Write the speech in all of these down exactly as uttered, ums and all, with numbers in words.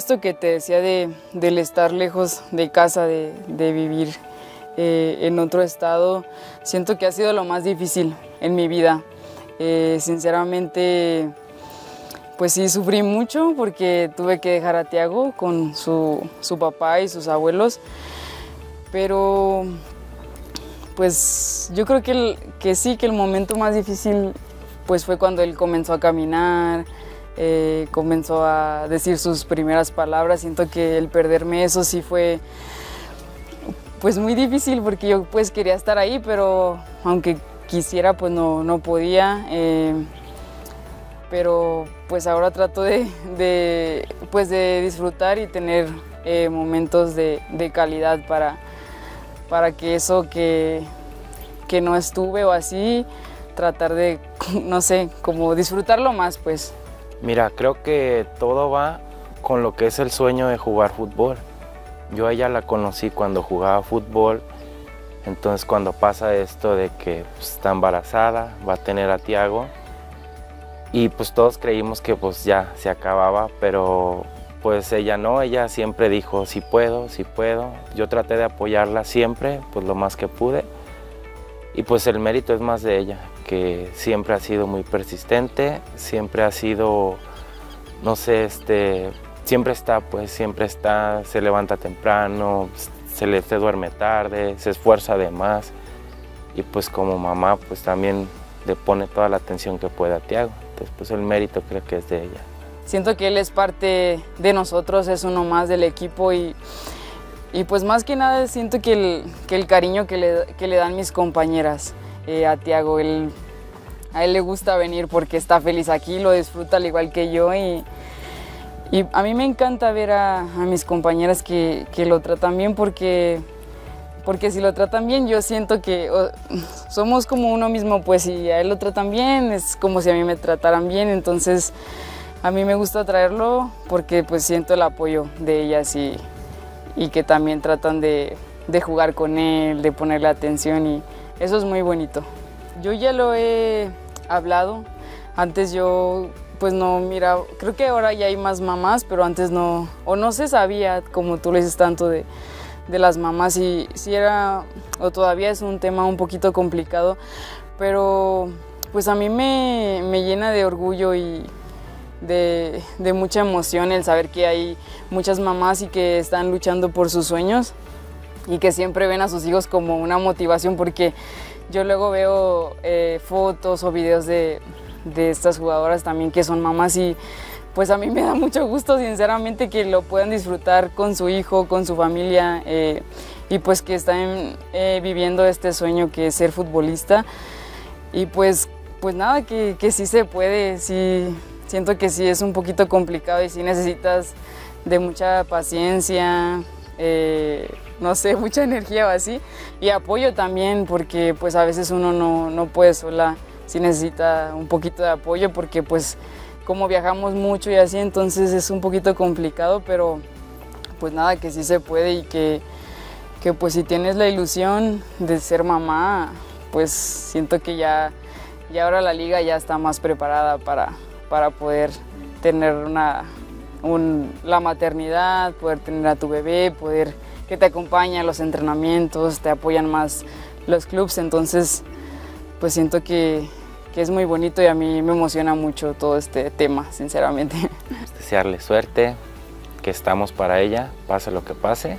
esto que te decía de, del estar lejos de casa, de, de vivir eh, en otro estado, siento que ha sido lo más difícil en mi vida. Eh, sinceramente, pues sí sufrí mucho porque tuve que dejar a Tiago con su, su papá y sus abuelos, pero pues yo creo que, el, que sí, que el momento más difícil pues fue cuando él comenzó a caminar, eh, comenzó a decir sus primeras palabras. Siento que el perderme eso sí fue pues muy difícil porque yo pues quería estar ahí, pero aunque quisiera pues no, no podía. Eh, pero pues ahora trato de, de, pues de disfrutar y tener eh, momentos de, de calidad para, para que eso que, que no estuve o así, tratar de, no sé, como disfrutarlo más, pues. Mira, creo que todo va con lo que es el sueño de jugar fútbol. Yo a ella la conocí cuando jugaba fútbol, entonces cuando pasa esto de que pues, está embarazada, va a tener a Tiago, y pues todos creímos que pues ya se acababa, pero pues ella no, ella siempre dijo sí puedo, sí puedo. Yo traté de apoyarla siempre, pues lo más que pude, y pues el mérito es más de ella, que siempre ha sido muy persistente, siempre ha sido, no sé, este, siempre está, pues siempre está, se levanta temprano, se, le, se duerme tarde, se esfuerza de más, y pues como mamá pues también le pone toda la atención que puede a Tiago. Entonces pues el mérito creo que es de ella. Siento que él es parte de nosotros, es uno más del equipo, y, y pues más que nada siento que el, que el cariño que le, que le dan mis compañeras eh, a Tiago, él, a él le gusta venir porque está feliz aquí, lo disfruta al igual que yo, y, y a mí me encanta ver a, a mis compañeras que, que lo tratan bien, porque, porque si lo tratan bien yo siento que oh, somos como uno mismo, pues si a él lo tratan bien es como si a mí me trataran bien. Entonces a mí me gusta traerlo porque pues siento el apoyo de ellas, y, y que también tratan de, de jugar con él, de ponerle atención, y eso es muy bonito. Yo ya lo he hablado, antes yo pues no miraba, creo que ahora ya hay más mamás, pero antes no, o no se sabía, como tú le dices, tanto de, de las mamás, y sí era, o todavía es un tema un poquito complicado, pero pues a mí me, me llena de orgullo y de, de mucha emoción el saber que hay muchas mamás y que están luchando por sus sueños y que siempre ven a sus hijos como una motivación, porque yo luego veo eh, fotos o videos de, de estas jugadoras también que son mamás, y pues a mí me da mucho gusto sinceramente que lo puedan disfrutar con su hijo, con su familia, eh, y pues que están eh, viviendo este sueño que es ser futbolista. Y pues, pues nada, que, que sí se puede, sí, siento que sí es un poquito complicado y sí necesitas de mucha paciencia, eh, no sé, mucha energía o así, y apoyo también, porque pues a veces uno no, no puede sola, sí necesita un poquito de apoyo, porque pues como viajamos mucho y así, entonces es un poquito complicado, pero pues nada, que sí se puede, y que, que pues si tienes la ilusión de ser mamá, pues siento que ya, ya ahora la liga ya está más preparada para, para poder tener una, un, la maternidad, poder tener a tu bebé, poder que te acompañe a los entrenamientos, te apoyan más los clubes, entonces pues siento que, que es muy bonito, y a mí me emociona mucho todo este tema, sinceramente. Desearle suerte, que estamos para ella, pase lo que pase,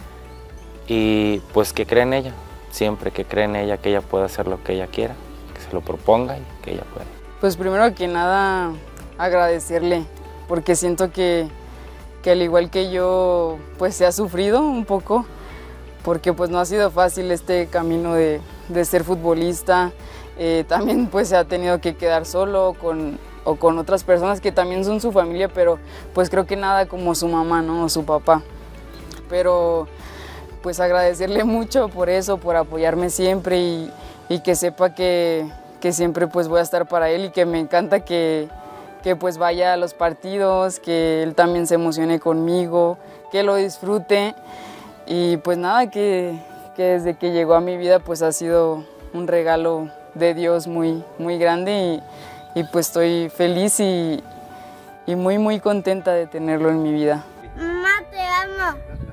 y pues que cree en ella, siempre que cree en ella, que ella pueda hacer lo que ella quiera, que se lo proponga y que ella pueda. Pues primero que nada agradecerle, porque siento que, que al igual que yo pues se ha sufrido un poco, porque pues no ha sido fácil este camino de, de ser futbolista. Eh, también pues se ha tenido que quedar solo con, o con otras personas que también son su familia, pero pues creo que nada como su mamá, ¿no? O su papá. Pero pues agradecerle mucho por eso, por apoyarme siempre, y, y que sepa que, que siempre pues voy a estar para él, y que me encanta que, que pues vaya a los partidos, que él también se emocione conmigo, que lo disfrute, y pues nada, que, que desde que llegó a mi vida pues ha sido un regalo de Dios muy, muy grande, y, y pues estoy feliz y, y muy muy contenta de tenerlo en mi vida. amo.